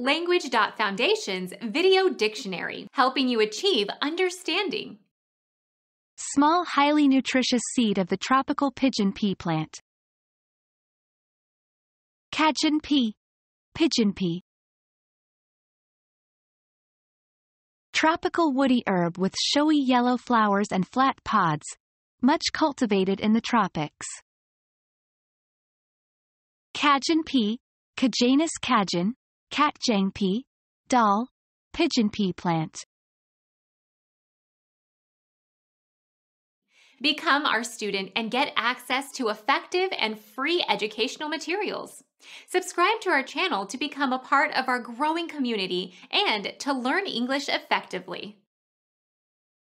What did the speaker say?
Language.Foundation's Video Dictionary, helping you achieve understanding. Small, highly nutritious seed of the tropical pigeon pea plant. Cajun pea. Pigeon pea. Tropical woody herb with showy yellow flowers and flat pods, much cultivated in the tropics. Cajun pea, Cajanus cajun, catjang pea, Dahl, pigeon pea plant. Become our student and get access to effective and free educational materials. Subscribe to our channel to become a part of our growing community and to learn English effectively.